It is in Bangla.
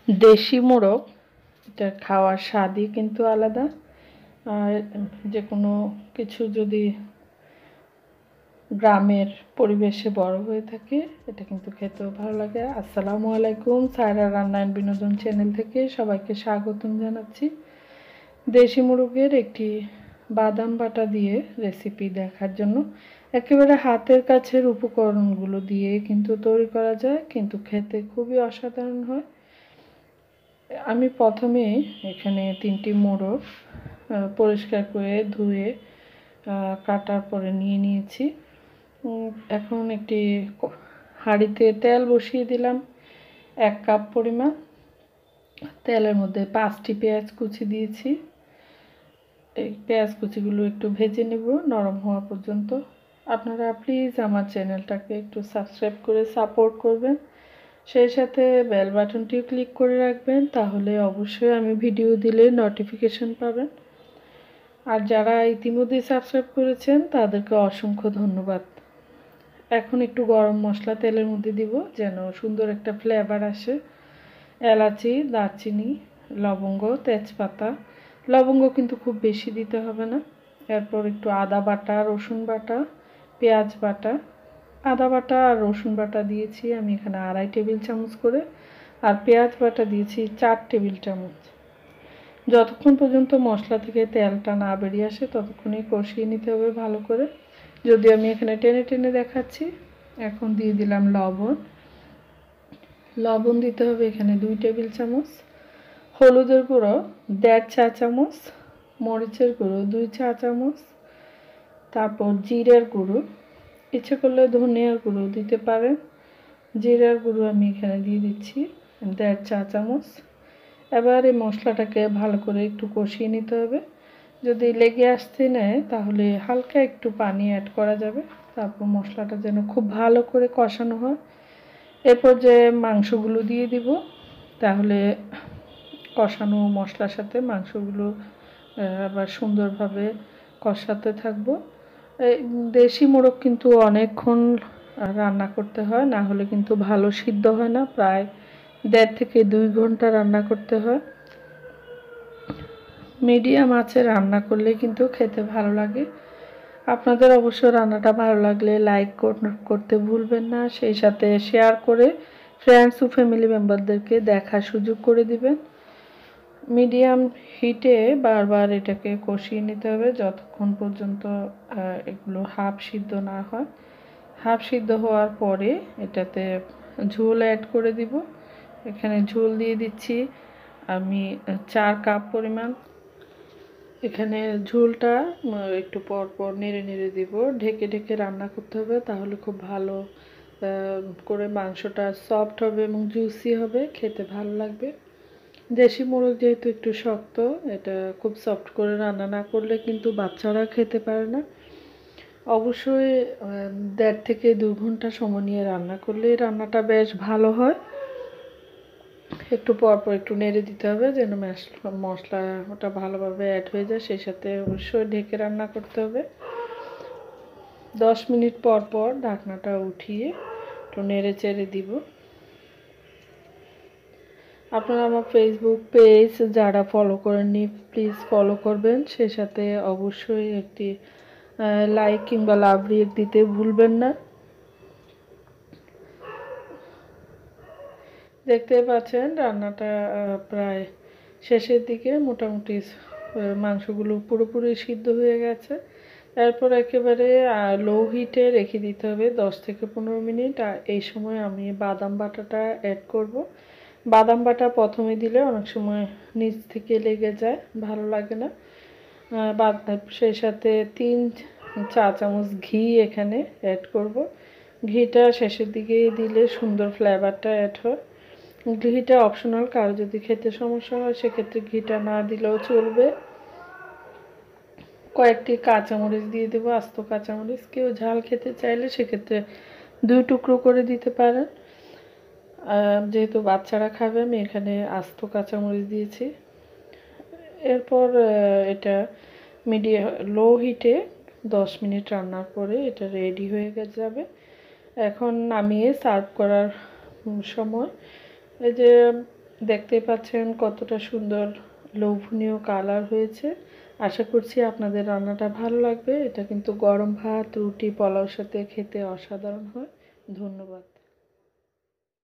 দেশি মোরগ, এটা খাওয়ার স্বাদই কিন্তু আলাদা। আর যে কোনো কিছু যদি গ্রামের পরিবেশে বড় হয়ে থাকে, এটা কিন্তু খেতেও ভালো লাগে। আসসালামু আলাইকুম, সায়রা রান্না অ্যান্ড বিনোদন চ্যানেল থেকে সবাইকে স্বাগতম জানাচ্ছি। দেশি মোরগের একটি বাদাম বাটা দিয়ে রেসিপি দেখার জন্য একেবারে হাতের কাছের উপকরণগুলো দিয়ে কিন্তু তৈরি করা যায়, কিন্তু খেতে খুবই অসাধারণ হয়। আমি প্রথমে এখানে 3টি মোরগ পরিষ্কার করে ধুয়ে কাটার পরে নিয়ে নিয়েছি। এখন একটি হাঁড়িতে তেল বসিয়ে দিলাম 1 কাপ পরিমাণ। তেলের মধ্যে 5টি পেঁয়াজ কুচি দিয়েছি। এই পেঁয়াজ কুচিগুলো একটু ভেজে নেব নরম হওয়া পর্যন্ত। আপনারা প্লিজ আমার চ্যানেলটাকে একটু সাবস্ক্রাইব করে সাপোর্ট করবেন, সেই সাথে বেল বাটনটিও ক্লিক করে রাখবেন, তাহলে অবশ্যই আমি ভিডিও দিলে নোটিফিকেশন পাবেন। আর যারা ইতিমধ্যে সাবস্ক্রাইব করেছেন তাদেরকে অসংখ্য ধন্যবাদ। এখন একটু গরম মশলা তেলের মধ্যে দিব যেন সুন্দর একটা ফ্লেভার আসে। এলাচি, দারচিনি, লবঙ্গ, তেজপাতা। লবঙ্গ কিন্তু খুব বেশি দিতে হবে না। এরপর একটু আদা বাটা, রসুন বাটা, পেঁয়াজ বাটা। আদা বাটা আর রসুন বাটা দিয়েছি আমি এখানে 2.5 টেবিল চামচ করে, আর পেঁয়াজ বাটা দিয়েছি 4 টেবিল চামচ। যতক্ষণ পর্যন্ত মশলা থেকে তেলটা না বেরিয়ে আসে ততক্ষণই কষিয়ে নিতে হবে ভালো করে। যদি আমি এখানে টেনে টেনে দেখাচ্ছি। এখন দিয়ে দিলাম লবণ। লবণ দিতে হবে এখানে 2 টেবিল চামচ। হলুদের গুঁড়ো 1.5 চা চামচ, মরিচের গুঁড়ো 2 চা চামচ, তারপর জিরের গুঁড়ো, ইচ্ছে করলে ধনিয়ার গুঁড়ো দিতে পারেন। জিরার গুঁড়ো আমি এখানে দিয়ে দিচ্ছি 1.5 চা চামচ। এবার এই মশলাটাকে ভালো করে একটু কষিয়ে নিতে হবে। যদি লেগে আসতে নেয় তাহলে হালকা একটু পানি অ্যাড করা যাবে। তারপর মশলাটা যেন খুব ভালো করে কষানো হয়। এরপর যে মাংসগুলো দিয়ে দিব, তাহলে কষানো মশলার সাথে মাংসগুলো আবার সুন্দরভাবে কষাতে থাকবো। এই দেশি মোরগ কিন্তু অনেকক্ষণ রান্না করতে হয়, না হলে কিন্তু ভালো সিদ্ধ হয় না। প্রায় 1.5 থেকে 2 ঘন্টা রান্না করতে হয়। মিডিয়াম আঁচে রান্না করলে কিন্তু খেতে ভালো লাগে। আপনাদের অবশ্য রান্নাটা ভালো লাগলে লাইক করতে ভুলবেন না, সেই সাথে শেয়ার করে ফ্রেন্ডস ও ফ্যামিলি মেম্বারদেরকে দেখার সুযোগ করে দিবেন। মিডিয়াম হিটে বারবার এটাকে কষিয়ে নিতে হবে যতক্ষণ পর্যন্ত এগুলো হাফ সিদ্ধ না হয়। হাফ সিদ্ধ হওয়ার পরে এটাতে ঝোল অ্যাড করে দিব। এখানে ঝোল দিয়ে দিচ্ছি আমি 4 কাপ পরিমাণ। এখানে ঝোলটা একটু পর পর নেড়ে নেড়ে দিব। ঢেকে ঢেকে রান্না করতে হবে, তাহলে খুব ভালো করে মাংসটা সফট হবে এবং জুসি হবে, খেতে ভালো লাগবে। দেশি মোরগ যেহেতু একটু শক্ত, এটা খুব সফট করে রান্না না করলে কিন্তু বাচ্চারা খেতে পারে না। অবশ্যই 1.5 থেকে 2 ঘন্টা সময় নিয়ে রান্না করলে রান্নাটা বেশ ভালো হয়। একটু পরপর একটু নেড়ে দিতে হবে যেন মশলা ওটা ভালোভাবে অ্যাড হয়ে যায়, সেই সাথে অবশ্যই ঢেকে রান্না করতে হবে। 10 মিনিট পর পর ঢাকনাটা উঠিয়ে একটু নেড়ে চেড়ে দিব। আপনারা আমার ফেসবুক পেজ যারা ফলো করেননি প্লিজ ফলো করবেন, সেই সাথে অবশ্যই একটি লাইক কিংবা লাভ রিয়েক্ট দিতে ভুলবেন না। দেখতে পাচ্ছেন রান্নাটা প্রায় শেষের দিকে, মোটামুটি মাংসগুলো পুরোপুরি সিদ্ধ হয়ে গেছে। এরপর একেবারে লো হিটে রেখে দিতে হবে 10 থেকে 15 মিনিট। আর এই সময় আমি বাদাম বাটাটা অ্যাড করব। বাদাম বাটা প্রথমে দিলে অনেক সময় নিচ থেকে লেগে যায়, ভালো লাগে না। সেই সাথে 3 চা চামচ ঘি এখানে অ্যাড করব। ঘিটা শেষের দিকে দিলে সুন্দর ফ্লেভারটা অ্যাড হয়। ঘিটা অপশনাল, কারো যদি খেতে সমস্যা হয় সেক্ষেত্রে ঘিটা না দিলেও চলবে। কয়েকটি কাঁচামরিচ দিয়ে দেবো, আস্ত কাঁচামরিচ। কেউ ঝাল খেতে চাইলে সেক্ষেত্রে 2 টুকরো করে দিতে পারেন। যেহেতু বাচ্চারা খাবে আমি এখানে আস্ত কাঁচামরিচ দিয়েছি। এরপর এটা লো হিটে 10 মিনিট রান্নার পরে এটা রেডি হয়ে যাবে। এখন নামিয়ে সার্ভ করার সময় এই যে দেখতেই পাচ্ছেন কতটা সুন্দর লোভনীয় কালার হয়েছে। আশা করছি আপনাদের রান্নাটা ভালো লাগবে। এটা কিন্তু গরম ভাত, রুটি, পোলাওর সাথে খেতে অসাধারণ হয়। ধন্যবাদ।